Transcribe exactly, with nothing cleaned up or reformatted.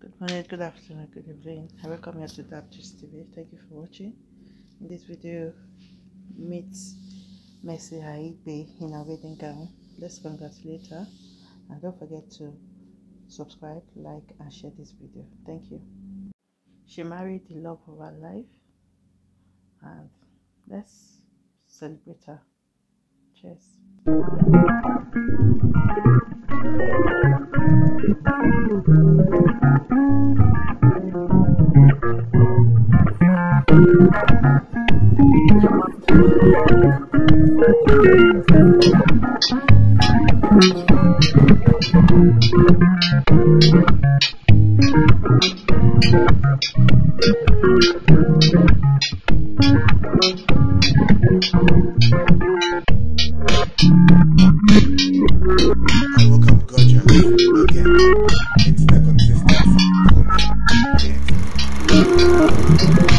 Good morning, good afternoon, good evening. I welcome you to That Gist T V. Thank you for watching. In this video, meet Mercy Aigbe in a wedding gown. Let's congratulate her. And don't forget to subscribe, like, and share this video. Thank you. She married the love of her life. And let's celebrate her. Cheers. I woke up gorgeous again. It's the consistency for me. Yeah.